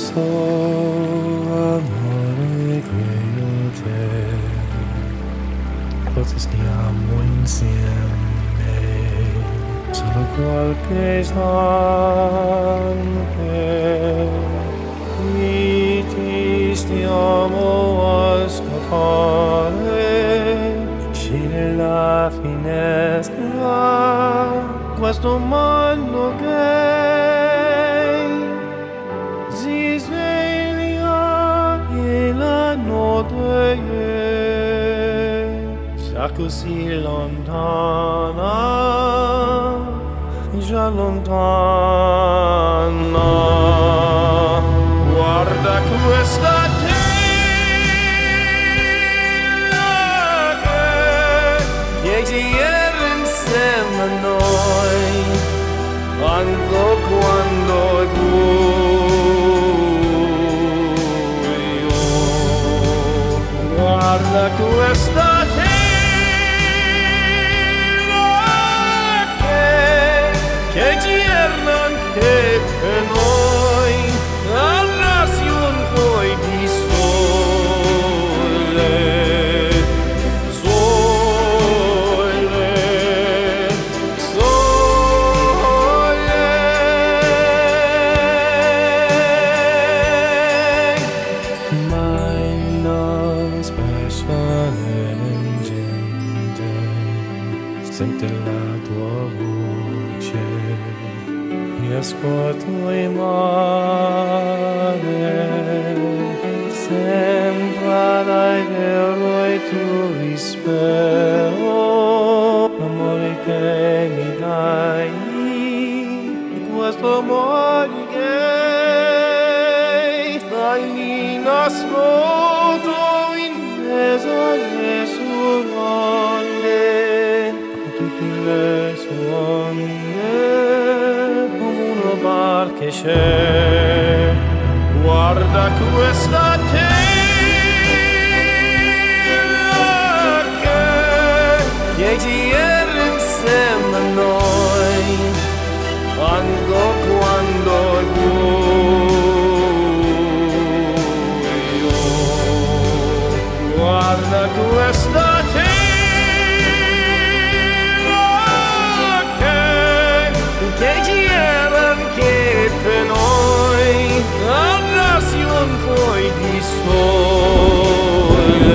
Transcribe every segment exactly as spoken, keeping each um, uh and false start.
questo amore credo te, forse stiamo insieme solo qualche istante, qui ti stiamo ascoltare, vicino alla finestra, questo mondo che si sveglia e la notte sta così lontana, già lontana. Guarda questa terra che gira insieme a noi, quando, quando è buio. Guarda questa terra che, che gira anche per noi, darsi un po' di sole, sole, sole. My love is passionate and gentle, sente la tua voce, mi ascolto e mare, sembra dai vero e tu rispetto, l'amore che mi dai, questo amore che stai nascosto in mezzo alle sue onde, a tutte le sue onde, come una barca che c'è. Guarda questa terra che, che gira insieme a noi, quando, quando è buio. Guarda questa terra che, che gira anche per noi, darsi un po' di sole.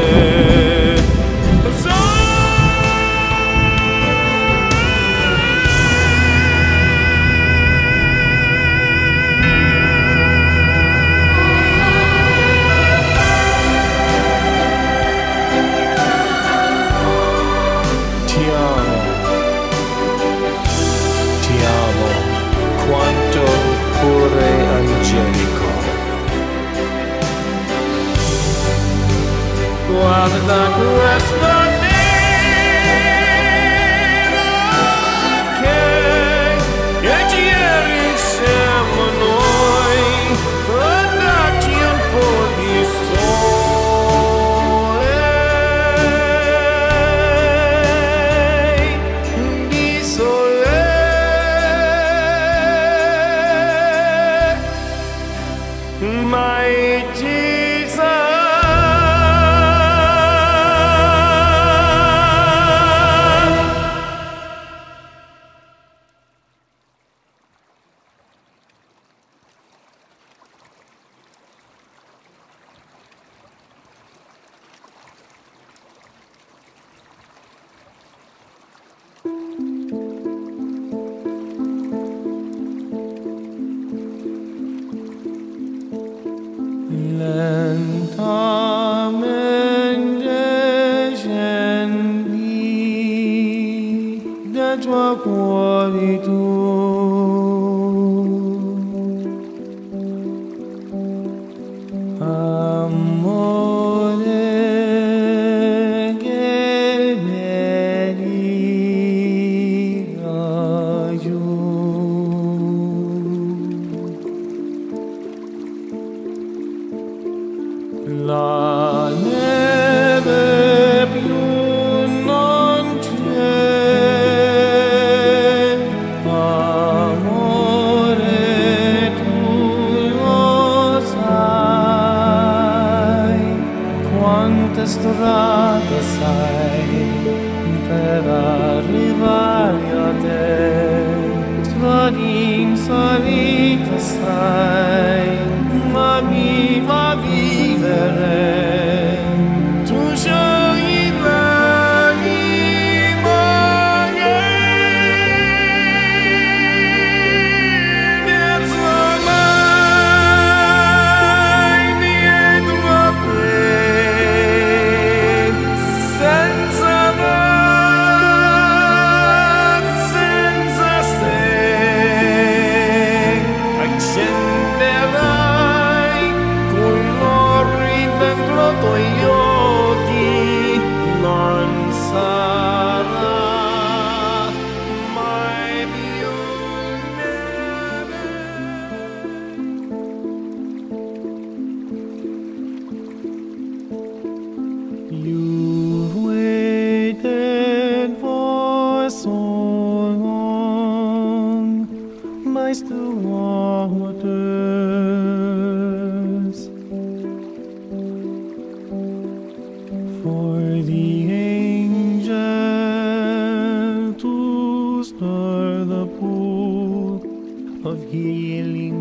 Ti amo, ti amo, quanto pure angelico. Guarda questa nera che, che gira insieme a noi, dacci un po' di sole, di sole. My Jesus. Lentamente scendi da tua cuore tu, amore che vedi laggiù. La neve più non c'è, per arrivare a te. Strada in salita sai, ma mi fa vivere. Tu sei l'anima che mai dietro a te, senza me, senza te, accenderai con l'ori dentro i tuoi occhi, non sarà mai più neve. You waited for so long by still waters, for the angel to stir the pool of healing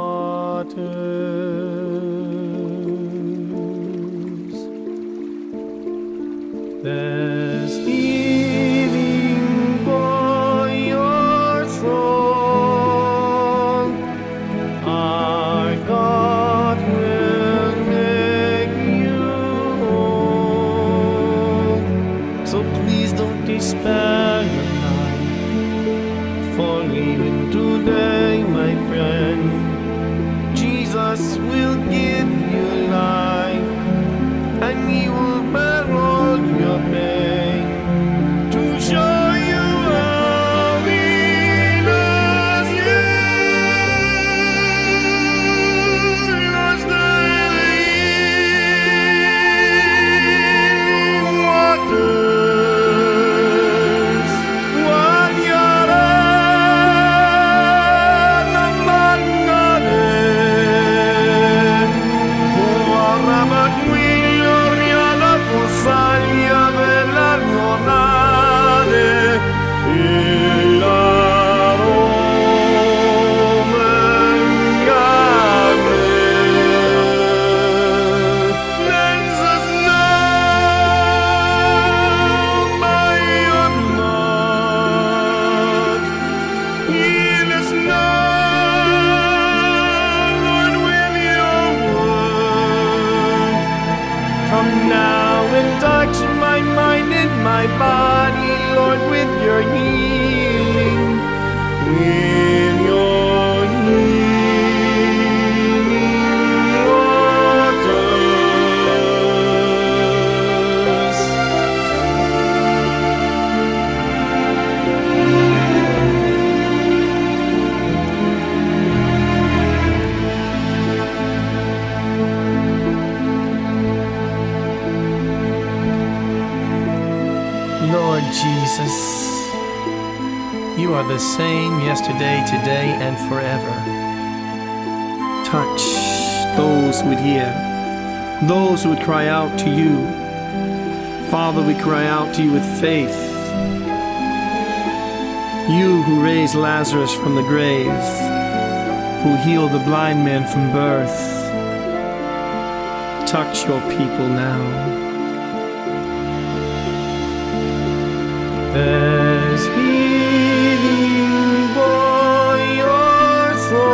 waters. There's healing for your soul. Our God will make you whole. So please don't despair your life, for even today, my friend, Jesus will give you life, and He will bear all your pain to show you how He loves you. Lost the healing waters, while you're my body, Lord, with your healing, with your healing waters. Lord Jesus, you are the same yesterday, today, and forever. Touch those who would hear, those who would cry out to you. Father, we cry out to you with faith. You who raised Lazarus from the grave, who healed the blind man from birth, touch your people now. There's healing for your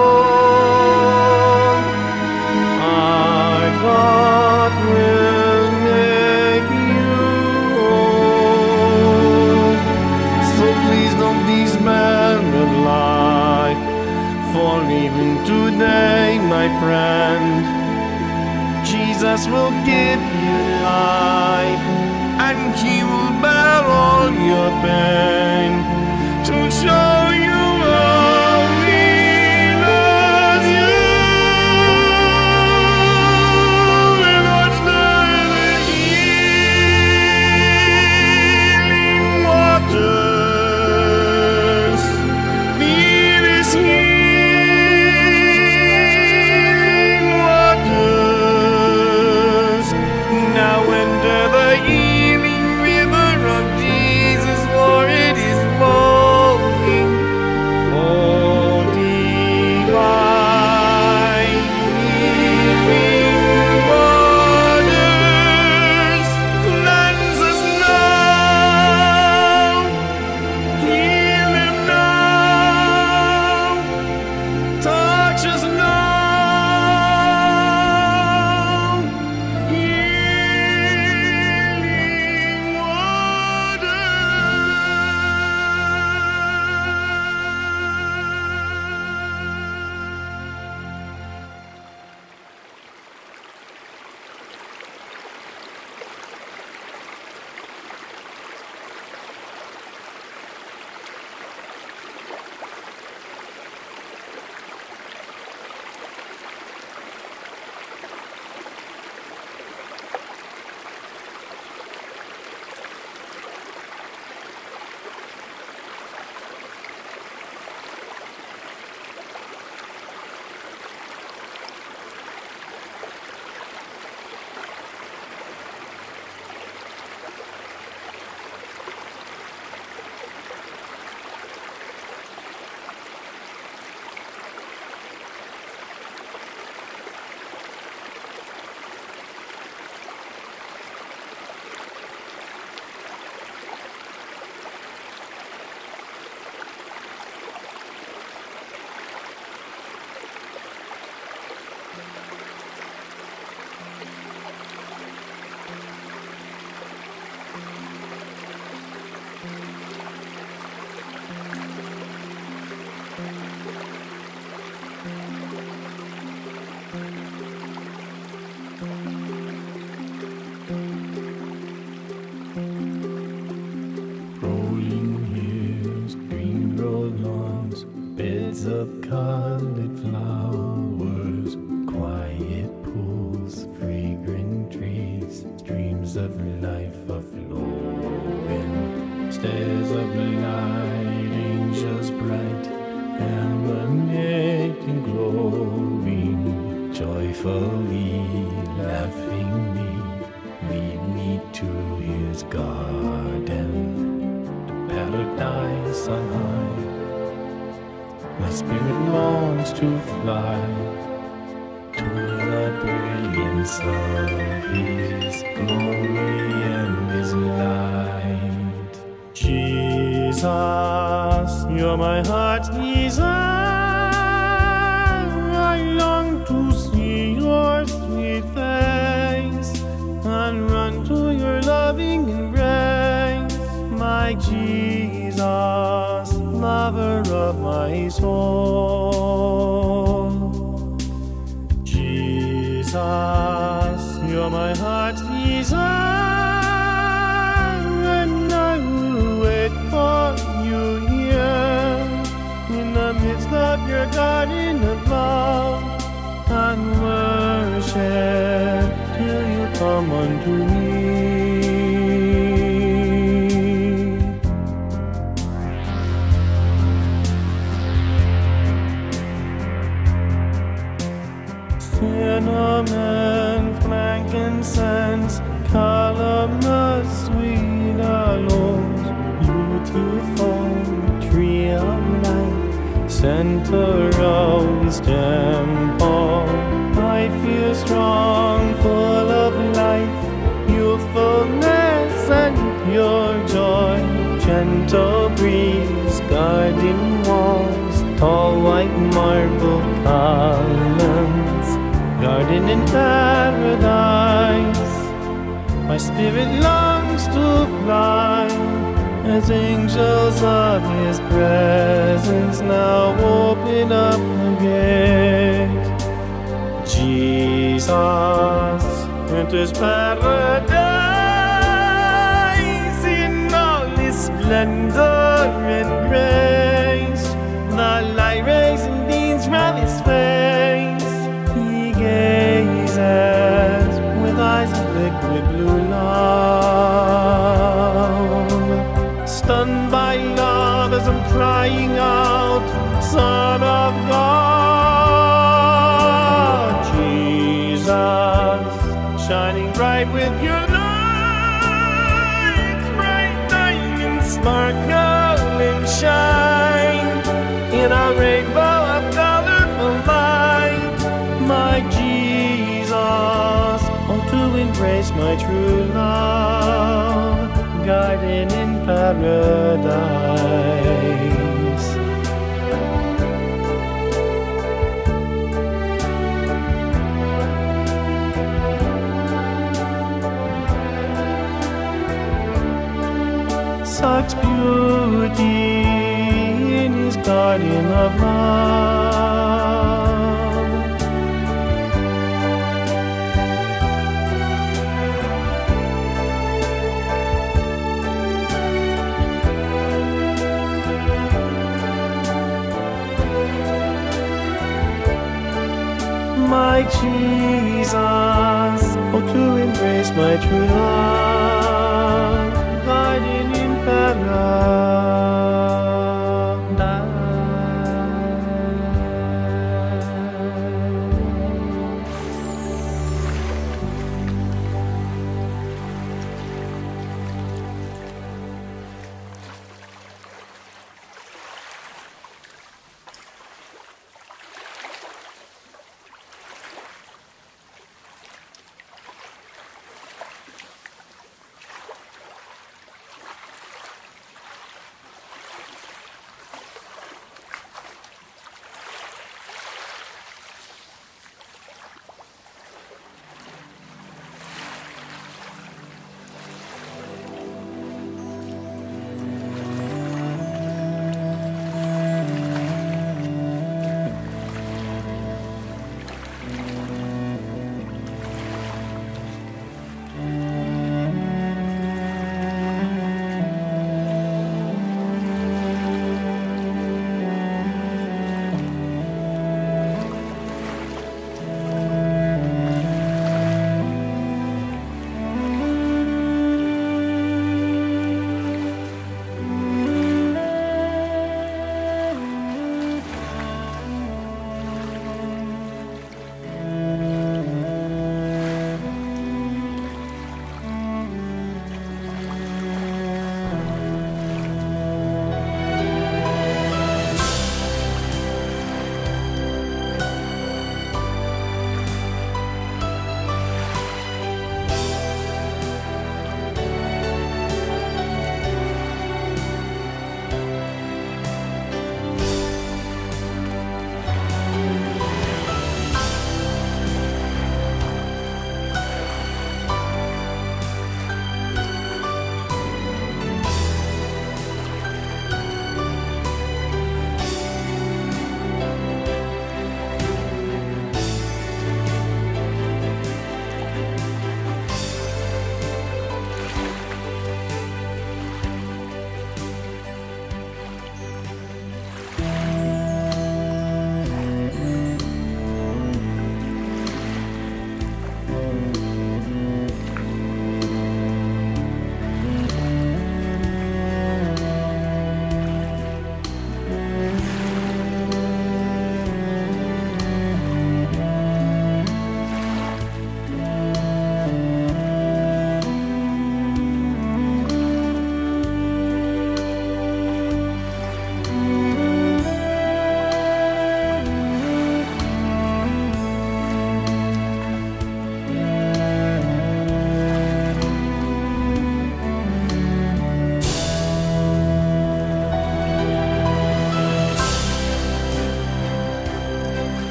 soul. Our God will make you whole. So please don't despair of life, for even today, my friend, Jesus will give you life, and He will bear all your pain to show you how He loves you. Lord's the healing waters. Feel His healing waters. Now enter the healing river of Jesus. of colored flowers, quiet pools, fragrant trees, streams of life are flowing, stairs of light, angels bright, emanating, glowing, joyfully, laughingly, lead me to his garden, to paradise on high. My spirit longs to fly to the brilliance of his glory and his light. Jesus, you're my heart's desire. I long to see your sweet face and run to your loving embrace. My Jesus, lover of my soul. Jesus, you're my heart's desire, and I will wait for you here in the midst of your garden of love, and worship till you come unto me. Cinnamon, frankincense, calamus, sweet aloes, beautiful tree of life, center of his temple. I feel strong, full of life, youthfulness and pure joy, gentle breeze, garden walls, tall white marble columns, garden in paradise. My spirit longs to fly as angels of his presence now open up the gate. Jesus enters paradise in all his splendor and grace. The light rays and beams from his face. He gazes with eyes of liquid blue love. Stunned by love as I'm crying out, Son of God. Jesus, shining bright with your light, bright diamonds sparkle and shine in a rainbow of colorful light. My Jesus, oh, to embrace my true love, garden in paradise. Such beauty in his garden of love. My Jesus, oh, to embrace my true love, garden in paradise.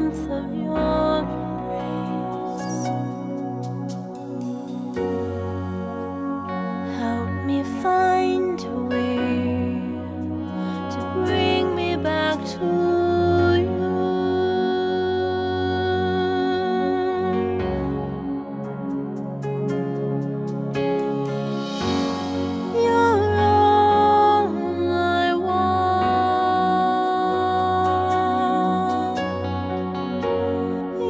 warmth of your embrace. Help me find a way to bring me back to you. You're all I want.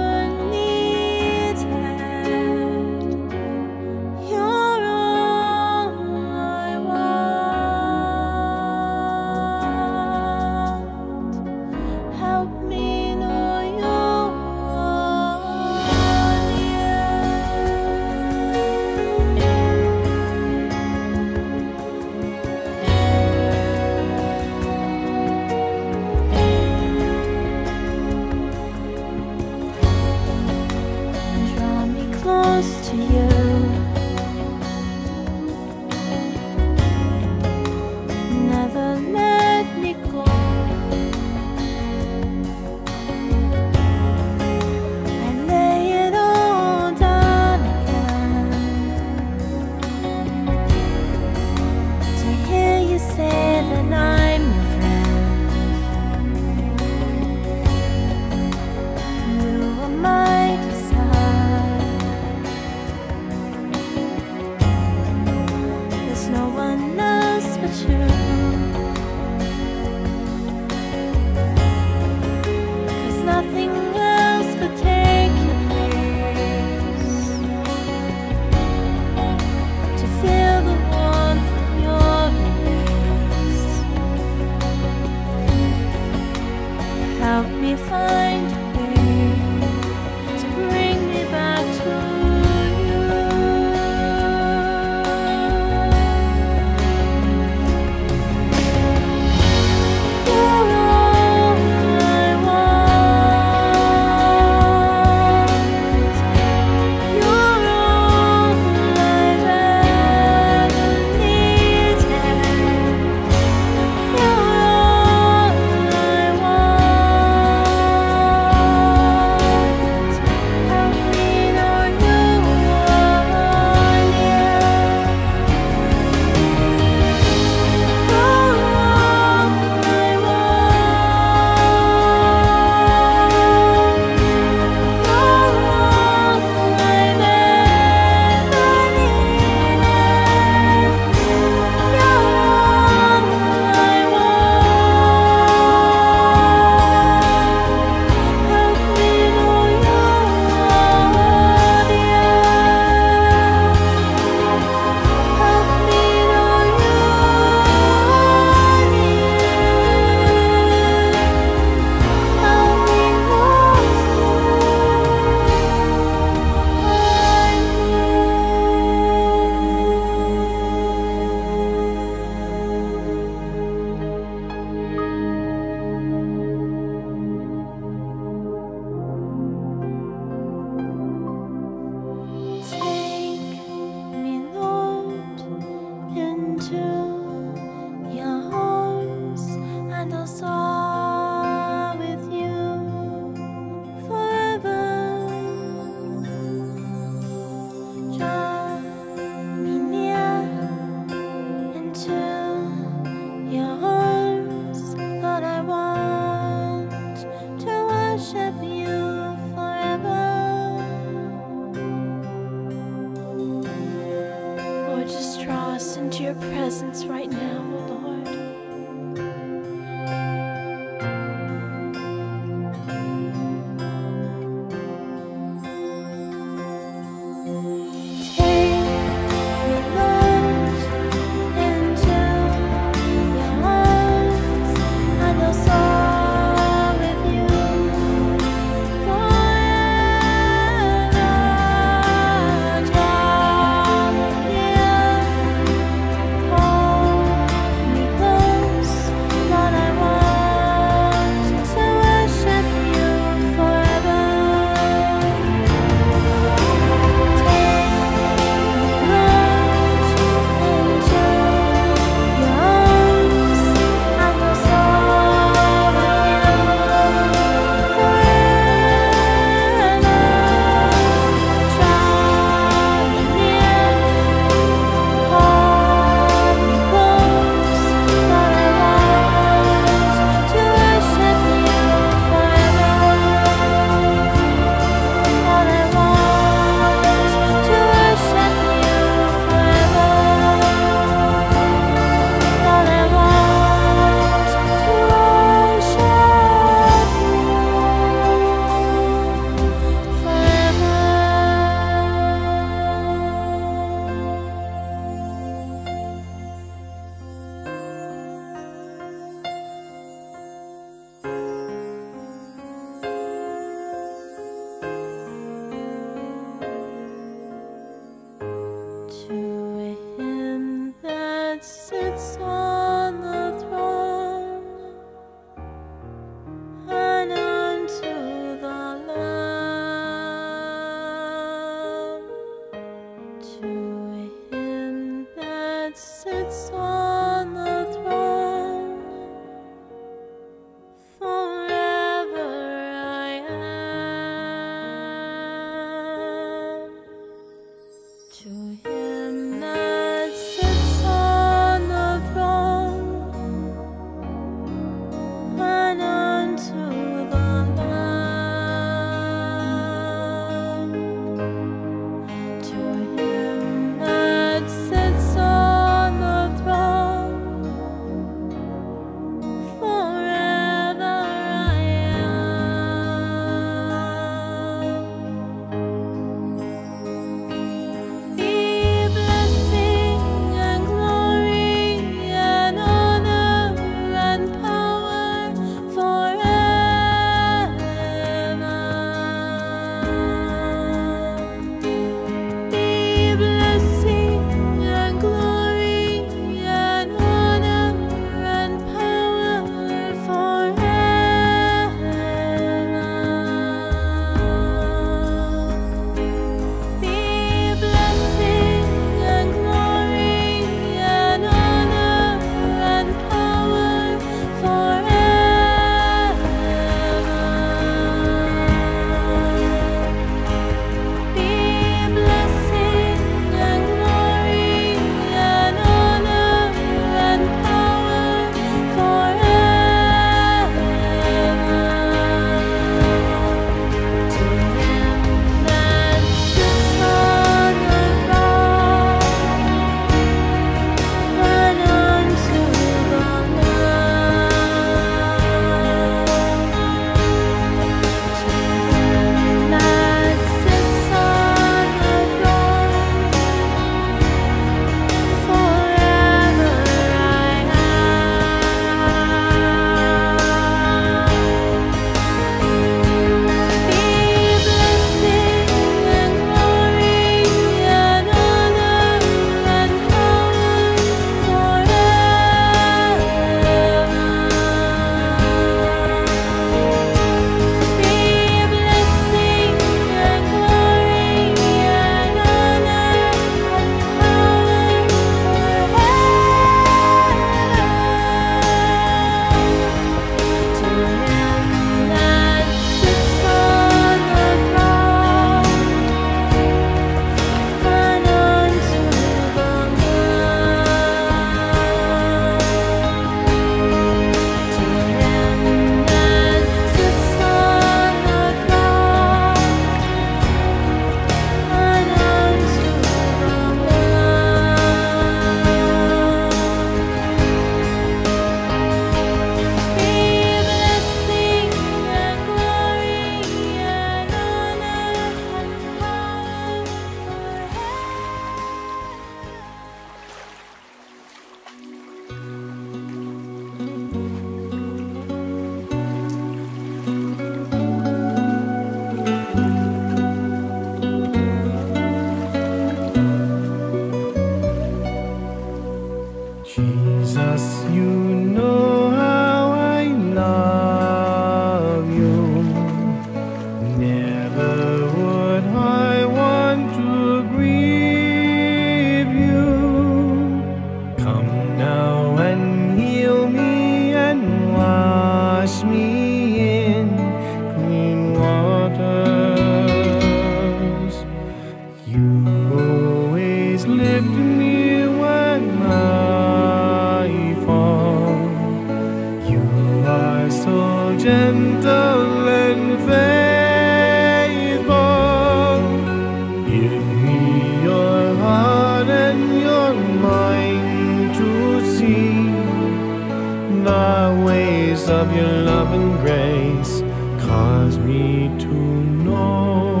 the ways of your love and grace. Cause me to know.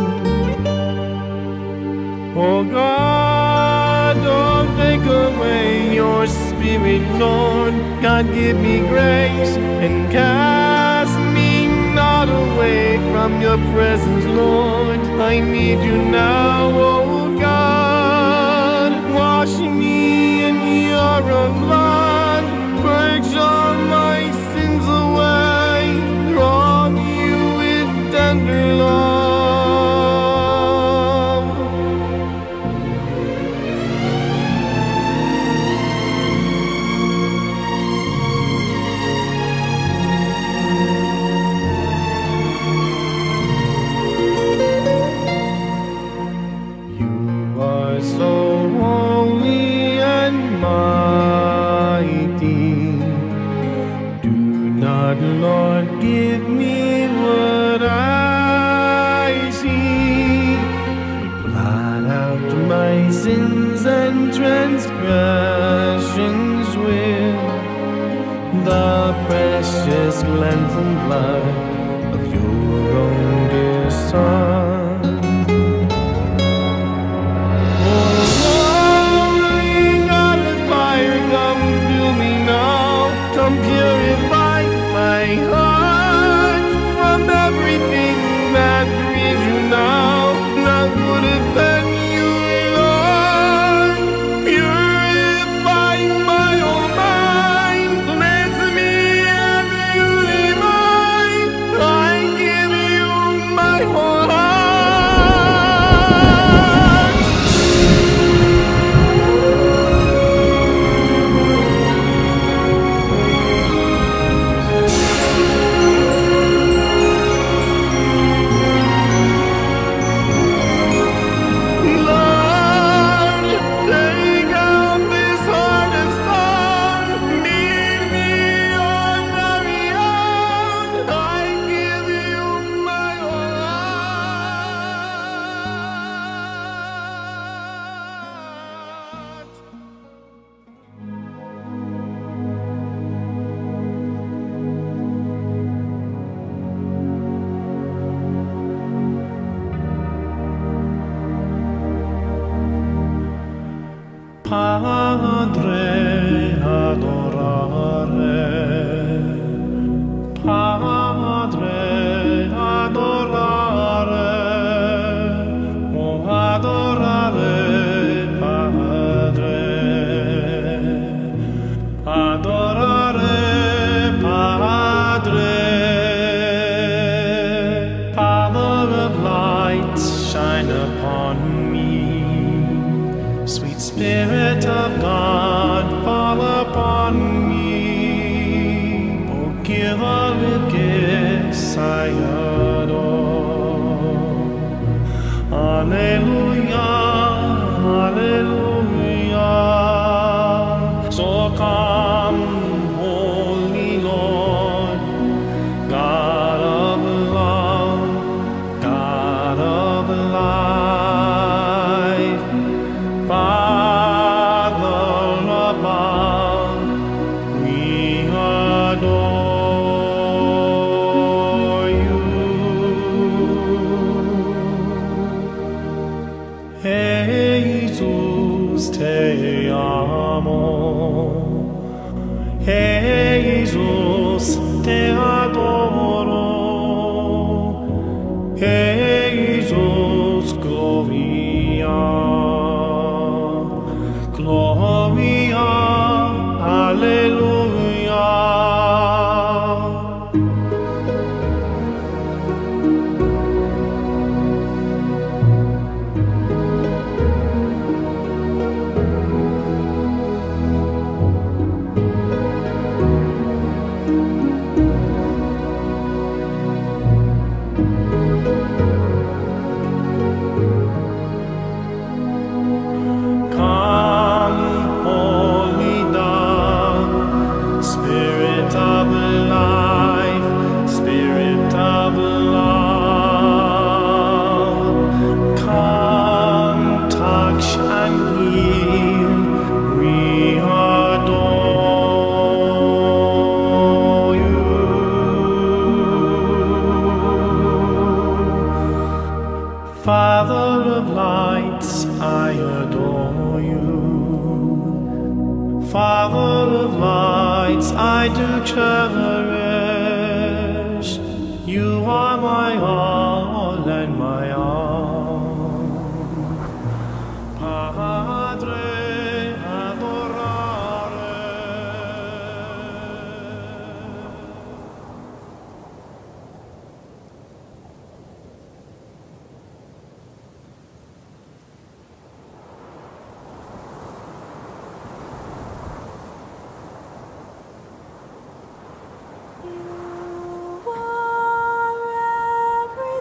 Oh God, don't take away your spirit, Lord. God, give me grace and cast me not away from your presence, Lord. I need you now, oh God. Wash me in your blood, purge all my sins away, draw me with tender love. Lord, give me what I seek, but blot out my sins and transgressions with the precious cleansing blood of your own dear Son. Oh, Holy God of fire, come fill me now, come purify my heart from everything that grieves you now. That would have been you, Lord. Purify my whole mind, cleanse me and beautify. I give you my whole heart. Padre, adorare, Padre, adorare, oh adorare, Padre, adorare, Padre, Father of light, shine upon me, sweet Spirit of God, fall upon me. Oh, give all with gifts I adore. Alleluia, Alleluia. So come, Holy Lord, God of love, God of life, Father above, we adore you. Jesus, te amo. Jesus, te adoro. Jesus, gloria. Gloria, Alleluia. cherish. You are my all and my all. Padre, adorare. You are everything.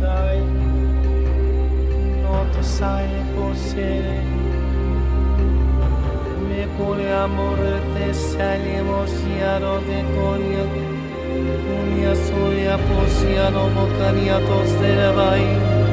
sai, no tu sai le possiede. Me cole amore te saliamo siano de conia, unia soia possiano bocania tostere vai.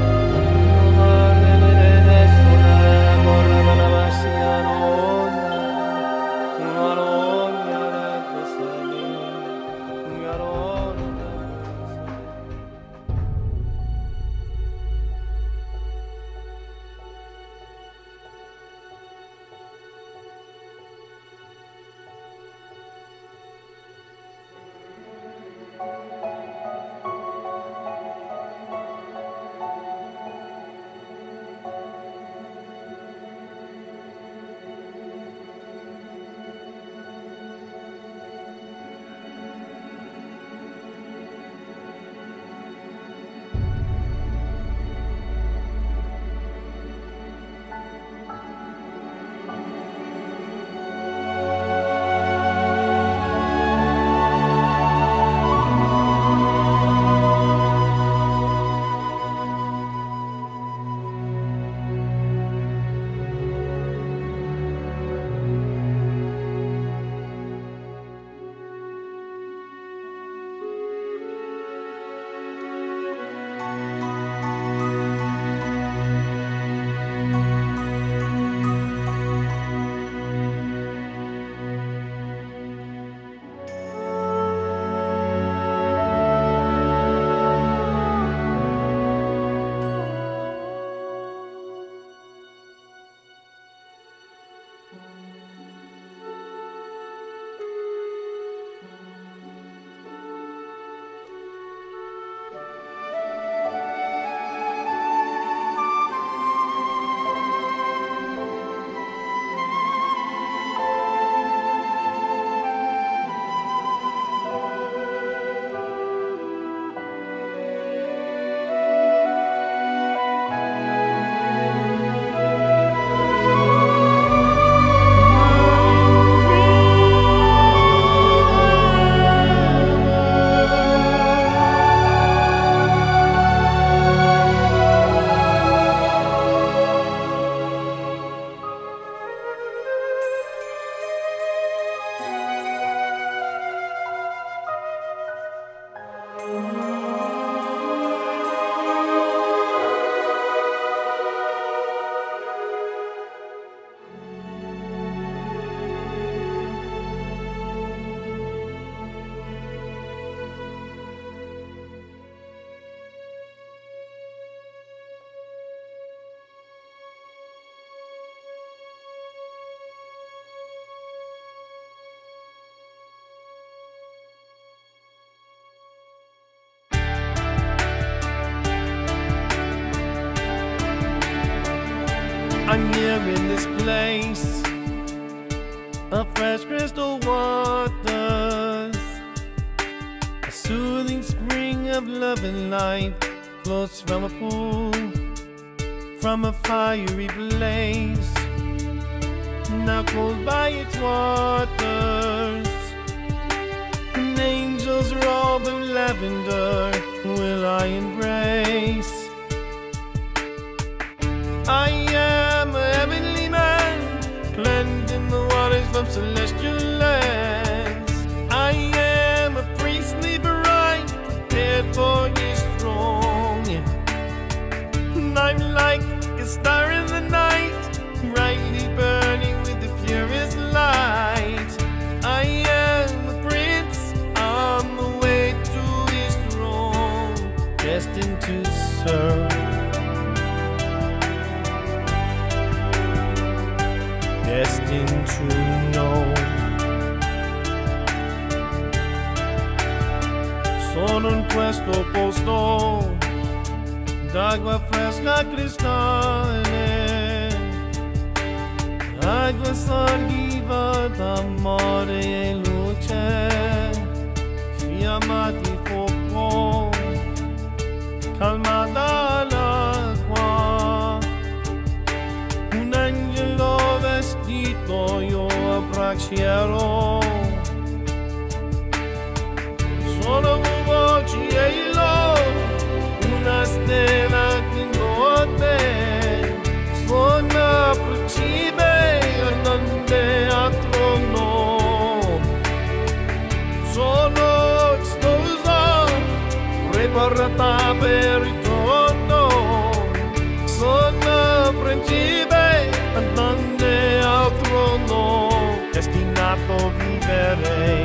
I'm here in this place of fresh crystal waters. A soothing spring of love and life flows from a pool, from a fiery blaze, now cooled by its waters. An angel's robe of lavender will I embrace. I am a heavenly man, cleansed in the waters from celestial lands. I am a priestly bride, prepared for his throne. I'm like a star in the night, brightly burning with the purest light. I am a prince on the way to his throne, destined to serve, destined to know. Sono in questo posto d'acqua fresca cristalline, acqua salviva d'amore e luce, fiamma di fuoco, calmata l'acqua. Un angelo vestito io abbraccerò. Sono voci e io una stella viverei,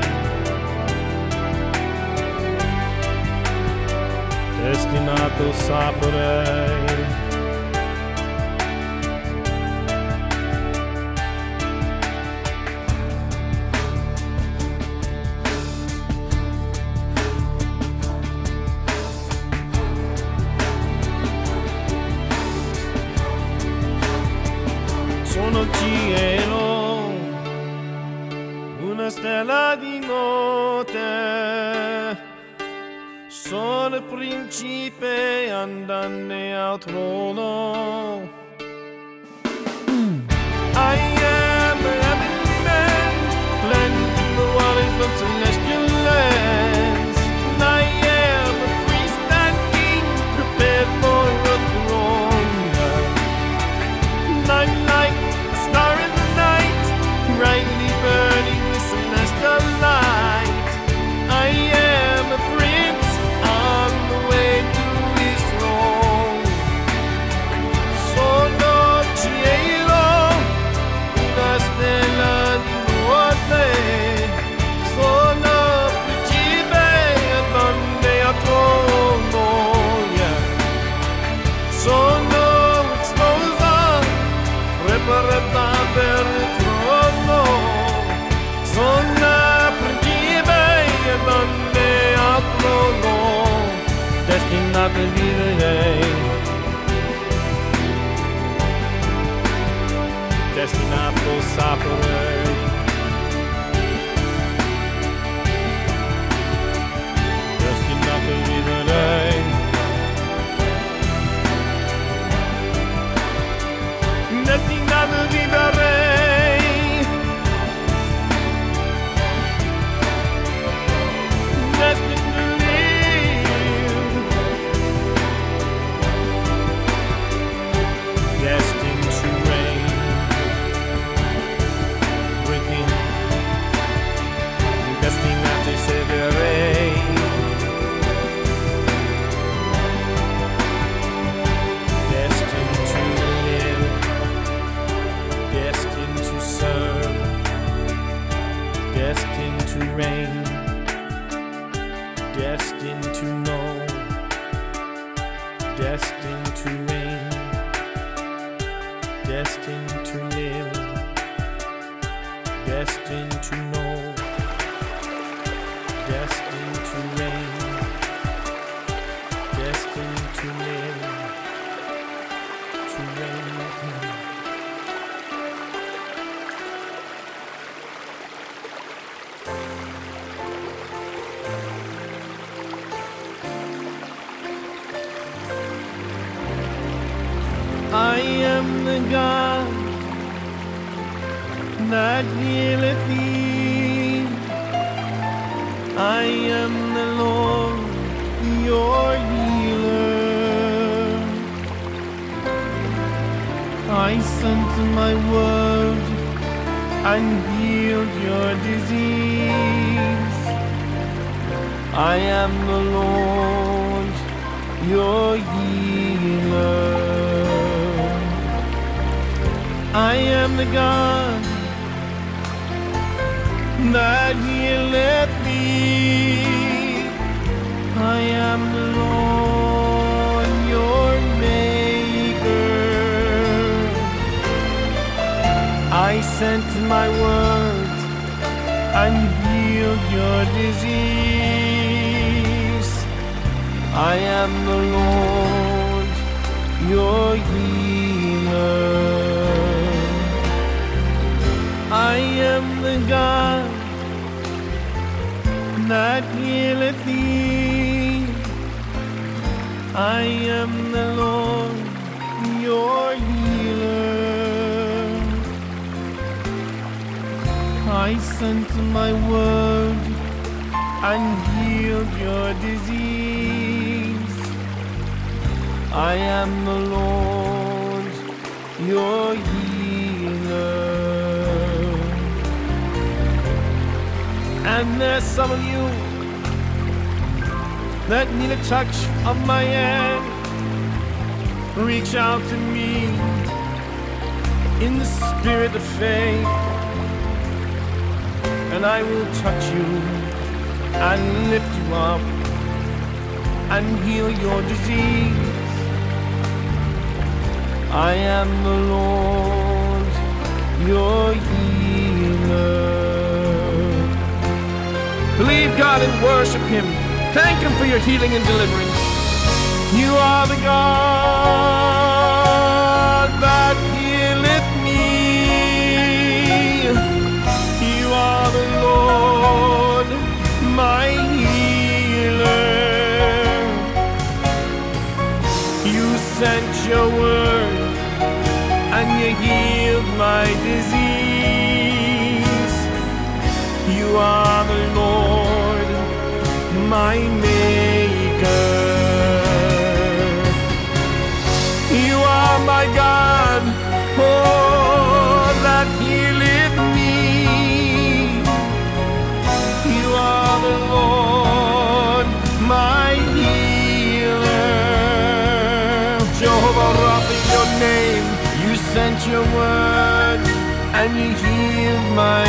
destinato saprei. Sono cielo, una stella di notte, sono principe andante al trono. I am a heavenly man, cleansing the waters of celestial lands. And I am a priest and king, prepared for a throne. And I'm like a star in the night, brightly burning with celestial light. I am a prince on the way to his throne. Sono cielo, una stella di notte, sono principe andante al trono. Yeah. Sono esposa, preparata per il trono. Sono principe andante al trono, destinato a vivere, destinato a sapere, destinato a vivere, destinato a vivere, destined to live, destined to reign with him, destinato a severe, destined to live, destined to serve, destined to reign, destined to know, destined to reign, destined to live, destined to know, destined to reign, destined to live, to reign with him. I am the God that healeth thee. I am the Lord, your healer. I sent my word and healed your disease. I am the Lord, your healer. I am the God that healeth thee. I am the Lord, your maker. I sent my word and healed your disease. I am the Lord, your healer. I am the God that healeth thee. I am the Lord, your healer. I sent my word and healed your disease. I am the Lord, your healer. And there's some of you that need a touch of my hand. Reach out to me in the spirit of faith, and I will touch you and lift you up and heal your disease. I am the Lord, your healer. Believe God and worship Him. Thank Him for your healing and deliverance. You are the God that healeth me. You are the Lord, my healer. You sent your word and you healed my disease. You are the Lord, my maker. You are my God, oh, that healeth me. You are the Lord, my healer. Jehovah Rapha, your name. You sent your word and you healed my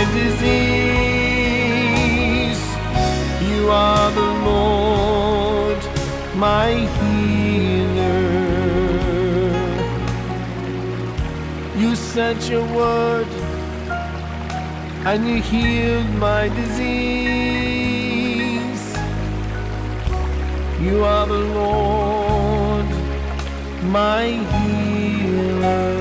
disease. You are the Lord, my healer. You sent your word and you healed my disease. You are the Lord, my healer.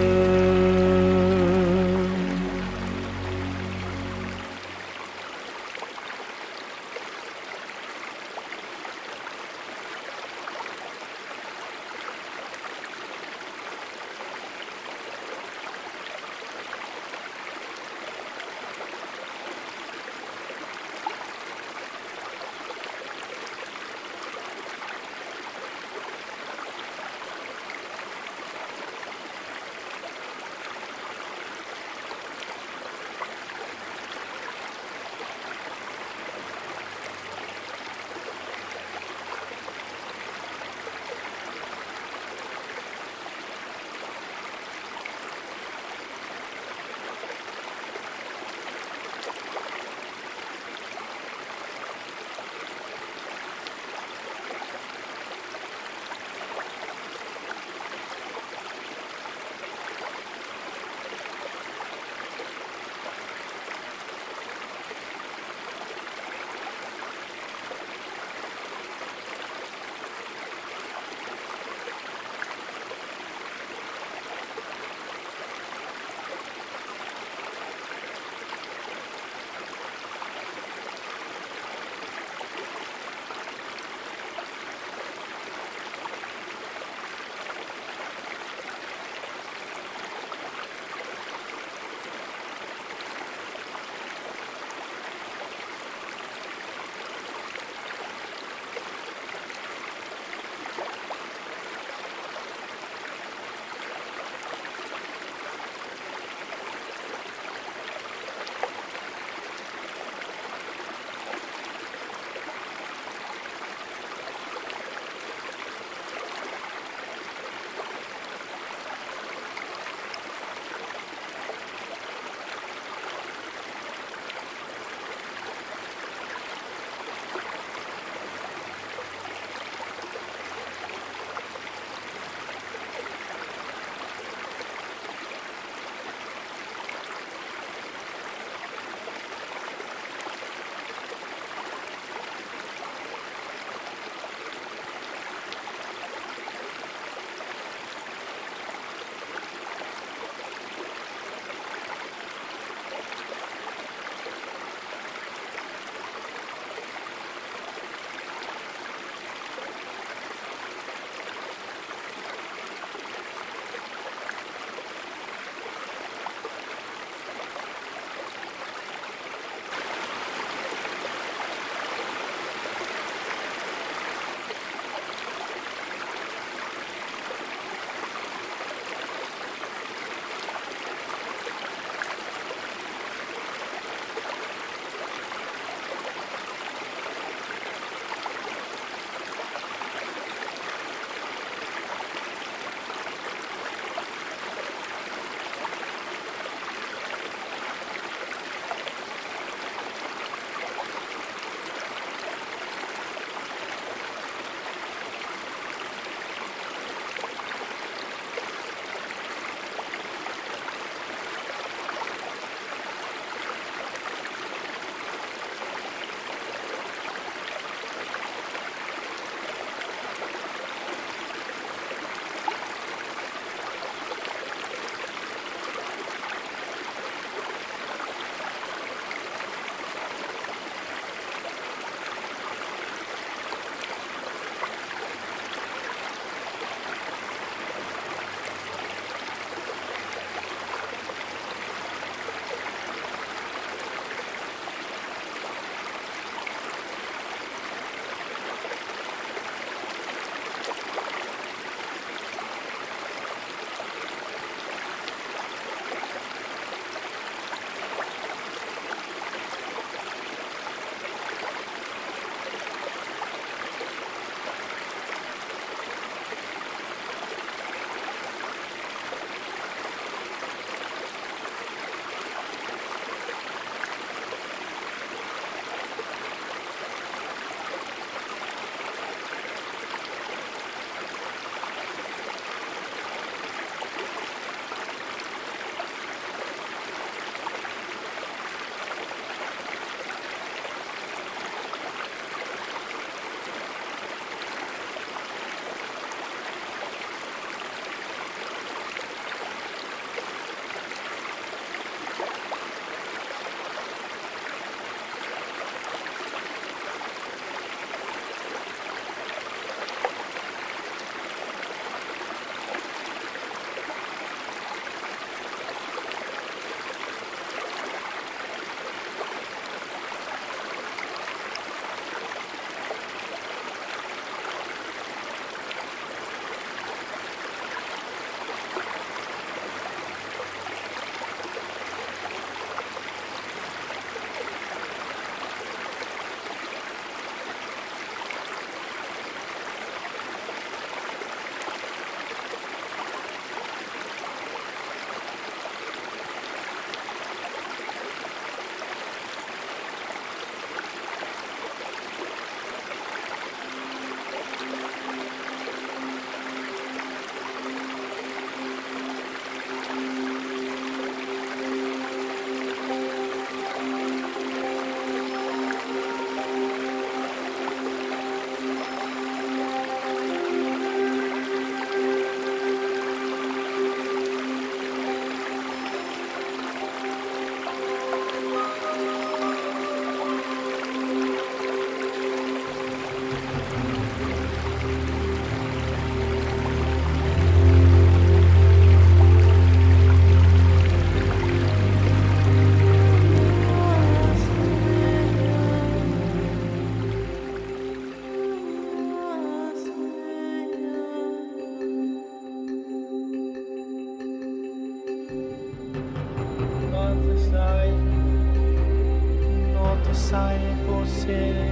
posere.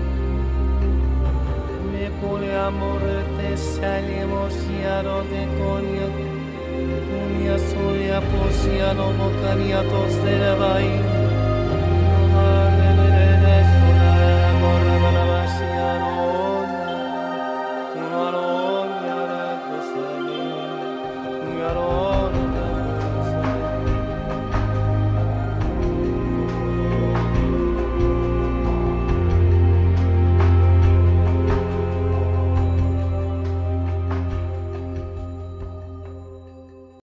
Me cole amore te saliemos yaro de conia. Unia soya posiano bocaniatos de la vaina.